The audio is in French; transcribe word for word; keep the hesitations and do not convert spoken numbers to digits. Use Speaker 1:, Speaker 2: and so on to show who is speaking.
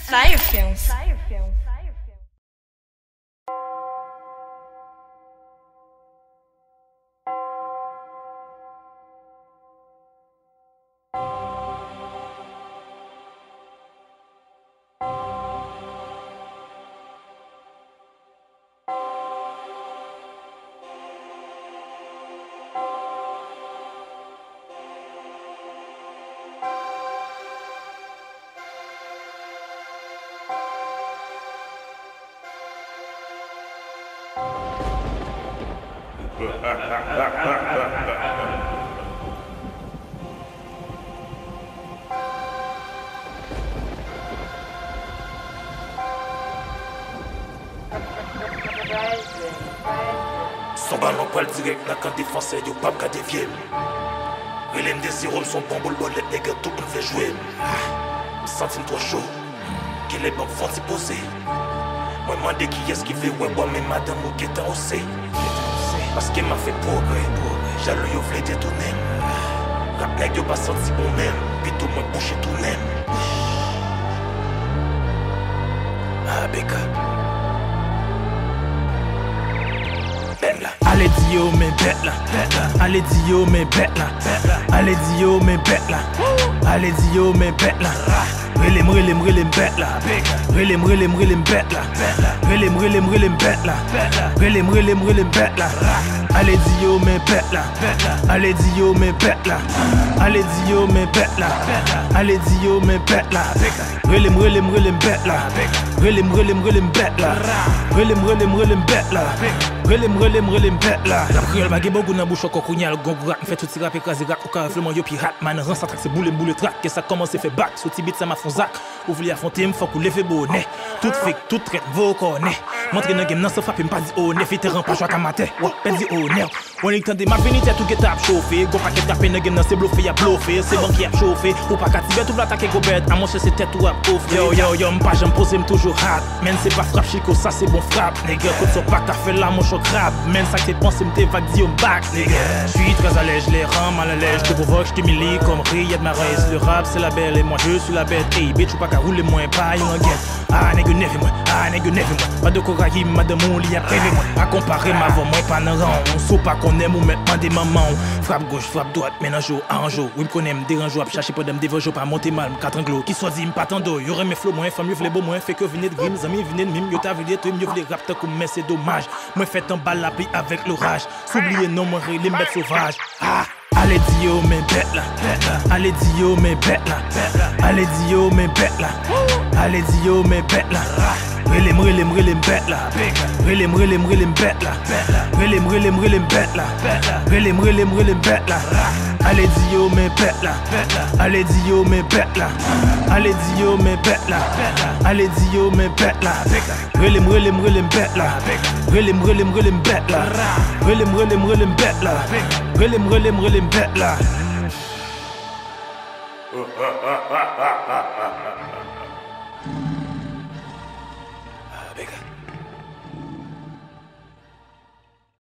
Speaker 1: Fire Films. Fire Films.
Speaker 2: Son ballon poil direct, n'a qu'un défenseur, y'a pas qu'à dévier. Il aime des zéros, son bon boule bolette, les gars, tout le monde fait jouer. Sentime toi chaud, qu'il est bon, faut s'y poser. Moi, je demande qui est-ce qui fait, ouais, moi, mais madame, ou qui est aussi. Parce qu'elle m'a fait progrès, jaloux, y'a voulu détourner. Rap nèg, y'a pas senti bon même, puis tout le monde bouché tout même. Ah, Beka.
Speaker 3: Allez Dio mes bêtes là, allez Dio mes bêtes là, allez Dio mes bêtes là, allez Dio mes bêtes là. Relim relim relim bêtes là, relim relim relim bêtes là, relim relim relim bêtes là, relim relim relim bêtes là. Allez Dio mes bêtes là, allez Dio mes bêtes là, allez Dio mes bêtes là, allez Dio mes bêtes là. Relim relim relim bêtes là, relim relim relim bêtes là, relim relim relim bêtes là. Relim relim relim bête là. Rap créole bagay beaucoup dans bouche encore kounya le gong rap fait tout ti rap écrasé rap au carré flement yo pirate man ran ça c'est boule boule track que ça commence fait back sous ti beat ça m'a fond zac ou vle affronter me faut couler fait bonnet tout fait tout traite vos connaît montre dans game non ça frappe pas dit oh ne fait terrain pas choix matin ouais pas dit honneur on est tendé ma finité tout get up chauffer go paquet taper dans game non c'est bluffé y a bluffé c'est bon qui a chauffé ou pas cativer tout l'attaquer go bête à mon c'est tête ou à off yo yo yo m'pas j'aime poser me toujours hard même c'est pas frappe chico ça c'est bon frappe nègre côté sur pas café là mon choc rap même ça que pensé me t'évague dit au back nègre je suis très à l'aise je les rends mal à l'aise je te provoque je t'humilie comme Riyad Mahrez le rap c'est la belle et moi je suis la bête hey bitch ou pas qu'à rouler moins pas yon guette ah nègre neuf moi ah nègre neuf moi pas de cocaïne madame mon lit à prévu moi à comparer ma voix moi pas nan rang on sait pas qu'on aime ou mettre des mamans frappe gauche frappe droite ménage jour en jour oui me connais me dérange ou chercher pas me dévoger pas monter mal quatre anglo qui soit dit me pas tando y aurait mes flots moins femme mieux vle beau moins fait que venez de grim amis venez de mime yo ta veut toi mieux vle rap tant comme mais c'est dommage moi fait un bal la pluie avec l'orage s'oublier non moi les bêtes sauvages ah allez Dio mes bêtes là, allez Dio mes bêtes là, allez Dio mes bêtes là, allez Dio mes bêtes là. Relim relim relim bêtes là, relim relim relim bêtes là, relim relim relim bêtes là, relim relim relim bêtes là. Allez Dio mes bêtes là, allez Dio mes bêtes là, allez Dio mes bêtes là, allez Dio mes bêtes là. Relim relim relim bêtes là, relim relim relim bêtes là, relim relim relim bêtes là, relim relim relim bêtes là.